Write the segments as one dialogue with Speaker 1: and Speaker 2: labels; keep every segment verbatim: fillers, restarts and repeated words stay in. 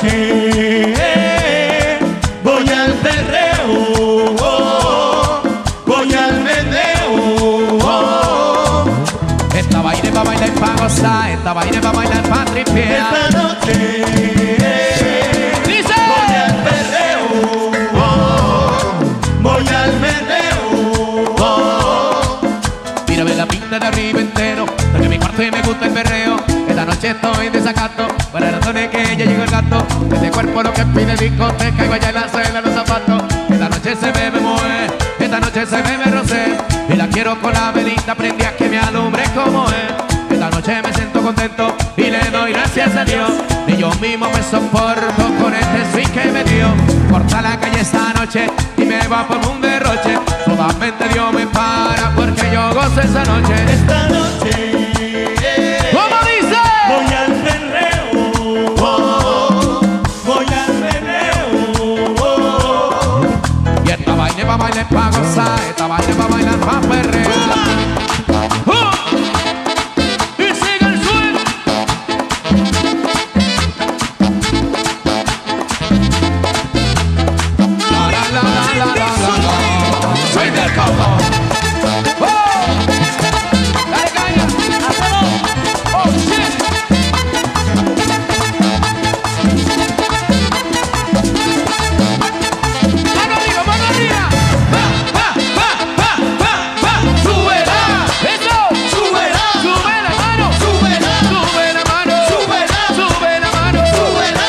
Speaker 1: noche voy al perreo, voy al meneo.
Speaker 2: Esta vaina va a bailar pa' gozar, esta vaina va a bailar pa' tripear.
Speaker 1: Esta noche
Speaker 2: ¡Dice!
Speaker 1: voy al perreo, voy al meneo.
Speaker 2: Mírame la pinta de arriba entero, porque mi cuarto y me gusta el perreo. Esta noche estoy de desacato, para razones que ya llegó el gato. Este cuerpo lo que pide discoteca y vaya en la suela los zapatos. Esta noche se me moe, esta noche se me rocé. Y la quiero con la velita prendida que me alumbre como es. Esta noche me siento contento y le doy gracias a Dios. Y yo mismo me soporto con este swing que me dio. Corta la calle esta noche y me va por un derroche. Solamente Dios me para porque yo gozo esa noche.
Speaker 1: Esta noche
Speaker 2: ¿Cómo dice?
Speaker 1: voy al perreo, voy al meneo.
Speaker 2: Y esta vaina va a bailar pa' gozar, esta vaina va a bailar pa' perrear. ¡Uh! Y sigue el swing. La la la la la la la. Soy del Congo. ¡Oh! Dale caña, hazlo. Oh shit. Mano arriba, mano arriba. Va, va, va, va, va, va. Súbela. Eso.
Speaker 1: Súbela.
Speaker 2: Sube la mano.
Speaker 1: Súbela.
Speaker 2: Sube la mano.
Speaker 1: Súbela.
Speaker 2: Sube la mano.
Speaker 1: Súbela.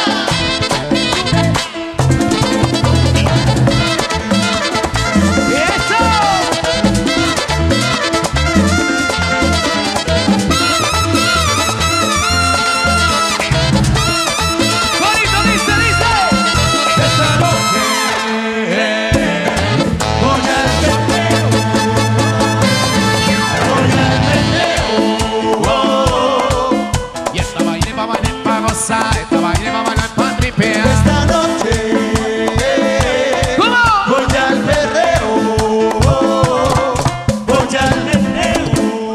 Speaker 2: Eso. Bonito, dice, dice.
Speaker 1: Esta noche voy al perreo, voy al meneo.
Speaker 2: Y esta vaina va a bailar pa' gozar, esta vaina va a bailar pa' tripear.
Speaker 1: Esta noche
Speaker 2: ¿Cómo?
Speaker 1: voy al perreo, voy al meneo.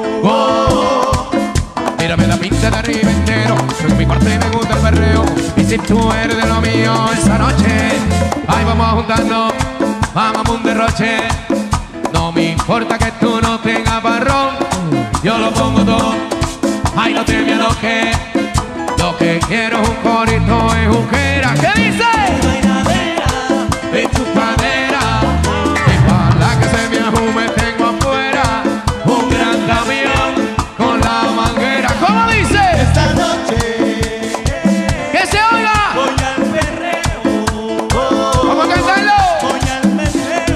Speaker 2: Mírame la pinta de arriba entero, en mi cuarto y me gusta el perreo. Y si tú eres de lo mío esa noche, ahí vamos a juntarnos, vamos a un derroche. No me importa que tú no tengas barrón, yo lo pongo todo. Ay, no te miedo que lo que quiero es un corito de juquera. ¿Qué dice?
Speaker 1: Bailadera,
Speaker 2: En tu cadera, y para que se me ajume tengo afuera un gran camión con la manguera. ¿Cómo dice?
Speaker 1: esta noche
Speaker 2: ¡Que se oiga!
Speaker 1: voy al perreo,
Speaker 2: ¡Vamos a cantarlo!
Speaker 1: voy al meneo.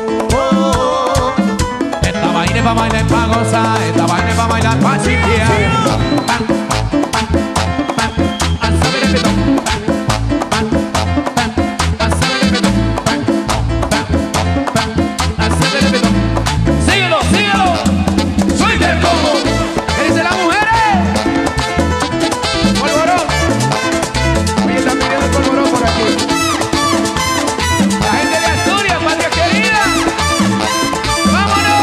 Speaker 2: Esta vaina va a bailar pa' gozar, esta vaina va a bailar pa' chiquear. Pan, pan, pan, alzame el petón. Pan, pan, alzame el petón. Pan, pan, pan, alzame el petón. ¡Síguelo, síguelo! ¡Soy del Congo! ¿Eres de las mujeres? ¡Polvorón! Oye, están pidiendo el polvorón por aquí. La gente de Asturias, patria querida. ¡Vámonos!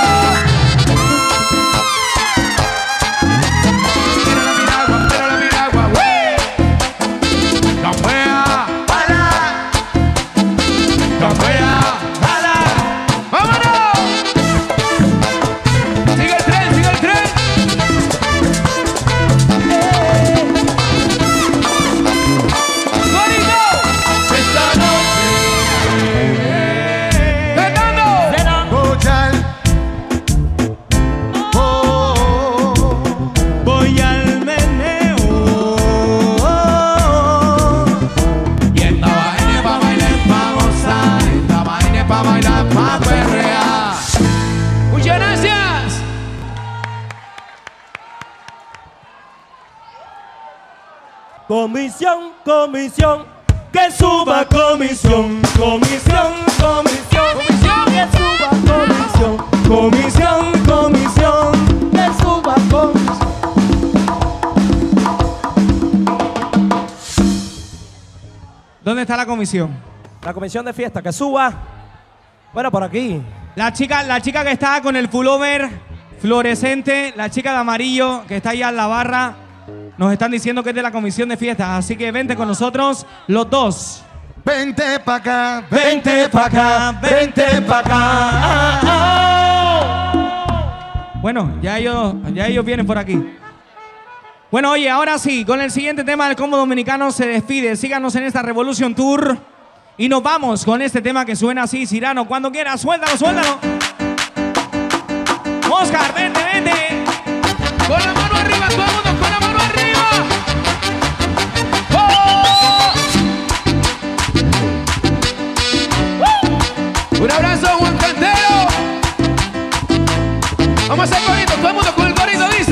Speaker 2: Pero la piragua, pero la piragua, ¡wey! ¡Campea!
Speaker 1: ¡Hala!
Speaker 2: ¡Campea!
Speaker 1: ¡Hala!
Speaker 2: ¡Vámonos! ¡Sigue el tren, sigue el tren! ¡Bonito!
Speaker 1: Esta noche
Speaker 2: ¡Fernando!
Speaker 1: voy al oh, voy al meneo.
Speaker 2: Y esta vaina es pa' bailar, pa' gozar. Esta vaina es pa' bailar, pa' perrear. ¡Muchas gracias!
Speaker 1: Comisión, comisión, que suba comisión, comisión, comisión,
Speaker 2: ¡Comisión!
Speaker 1: que suba comisión, comisión, comisión, que suba comisión.
Speaker 3: ¿Dónde está la comisión?
Speaker 4: La comisión de fiesta, que suba. Bueno, por aquí.
Speaker 3: La chica, la chica que está con el pullover fluorescente, la chica de amarillo que está ahí en la barra. Nos están diciendo que es de la comisión de fiestas, así que vente con nosotros los dos.
Speaker 1: Vente pa' acá,
Speaker 4: Vente pa' acá, vente pa' acá.
Speaker 3: Bueno, ya ellos, ya ellos vienen por aquí. Bueno, oye, ahora sí, con el siguiente tema del Combo Dominicano se despide. Síganos en esta Revolution Tour. Y nos vamos con este tema que suena así, Cyrano. Cuando quieras, suéltalo, suéltalo. Oscar, vente, vente.
Speaker 2: Con la mano arriba, todo el mundo con la mano arriba. ¡Oh! ¡Uh! Un abrazo, Juan Cantero. Vamos a hacer corito, todo el mundo con el corito, dice.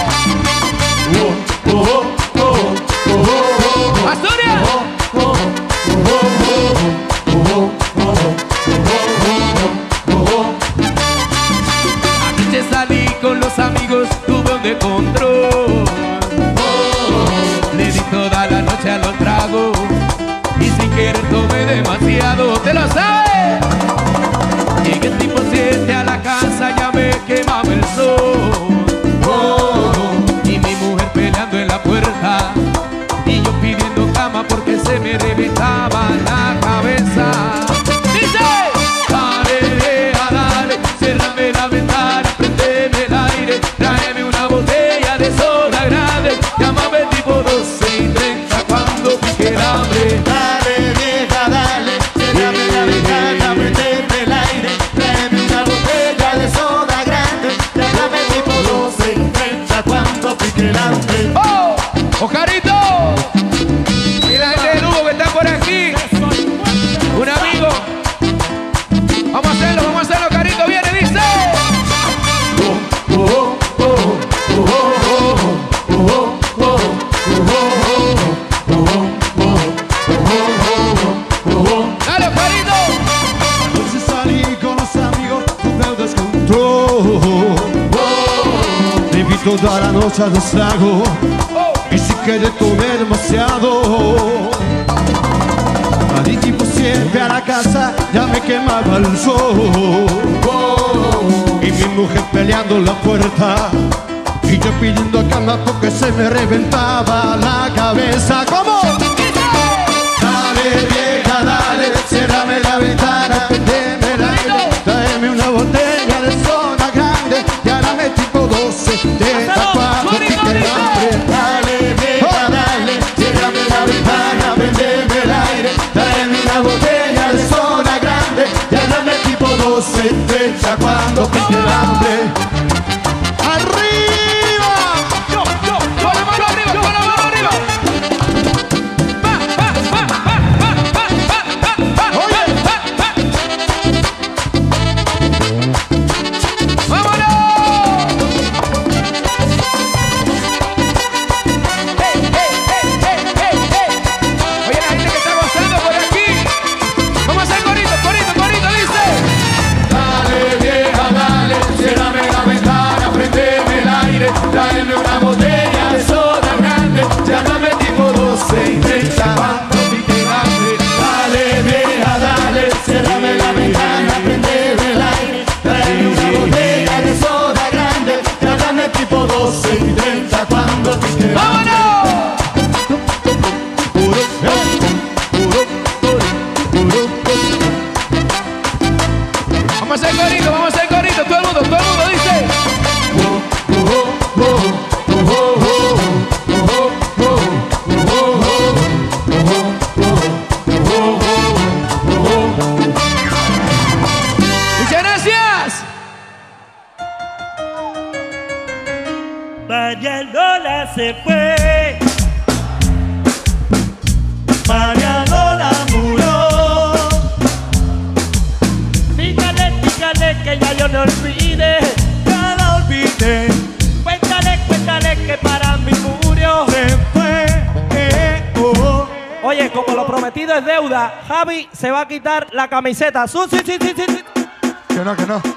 Speaker 1: oh, oh, oh, oh, oh,
Speaker 2: ¡Asturias!
Speaker 1: oh, oh, oh, oh,
Speaker 2: Anoche salí con los amigos, tuve un descontrol. Le di toda la noche a los tragos y sin querer tomé demasiado, ¿te lo sabes? Llegué tipo siete a la casa, ya me quemaba el sol. Y mi mujer peleando en la puerta y yo pidiendo cama porque se me reventaba la cabeza. Dice, dale, deja, dale, cérrame la ventana, prendeme el aire, tráeme una botella de soda grande, llámame tipo doce y treinta cuando pique el hambre.
Speaker 1: dale vieja, dale, cérrame la ventana, prendeme el aire, tráeme una botella de soda grande, llámame tipo doce y treinta cuando pique el hambre.
Speaker 2: ¡Oh! ¡Oscarito! Y la gente de Lugo que está por aquí. Un amigo. Vamos a hacerlo, vamos a hacerlo, Carito. Viene, dice.
Speaker 1: Oh, oh, oh, oh, oh, oh, oh, oh, oh.
Speaker 2: Dale, Oscarito.
Speaker 1: Anoche salí con los amigos, tuve un descontrol. Me vi toda la noche a los tragos y si quedé tomé demasiado. Salí tipo siempre a la casa, ya me quemaba el sol. Y mi mujer peleando en la puerta y yo pidiendo cama porque se me reventaba la cabeza. ¿Cómo? Dale vieja, dale, ciérrame la ventana, prendeme el aire, tráeme una botella de soda grande, ya dame tipo doce, de cuando pique el hambre. Dale vieja, dale, ciérrame la ventana, prendeme el aire, tráeme una botella de soda grande, ya dame tipo doce, treinta cuando pique el hambre. ¡Arriba!
Speaker 2: Yo, yo, con la mano arriba, con la mano arriba. Va, va, va, va, va, va, va, va, va,
Speaker 1: Oye.
Speaker 2: va, va. ¡Vámonos! ¡Hey, hey, hey, hey, hey, hey! Oye, la gente que está gozando por aquí. Vamos a hacer corito, corito, corito, dice.
Speaker 1: Dale vieja, dale, ciérrame la ventana, prendeme el aire, tráeme una botella de soda grande, llámame tipo doce y treinta cuando pique el hambre. Dale vieja, dale, ciérrame la ventana, prendeme el aire, tráeme una botella de soda grande, llámame tipo doce y treinta cuando pique el hambre.
Speaker 2: ¡Vámonos!
Speaker 1: Puro, puro, puro, puro, puro.
Speaker 2: Vamos a hacer corito, vamos a hacer corito, todo el mundo, todo el mundo dice. Muchas gracias.
Speaker 5: María Lola se fue, María Lola murió. Dígale, dígale que ya yo no olvide, ya la olvidé. Cuéntale, cuéntale que para mí murió. Se fue, eh, oh.
Speaker 4: Oye, como lo prometido es deuda, Javi se va a quitar la camiseta. Su, sí, sí, sí, sí, sí.
Speaker 1: Que no, que no.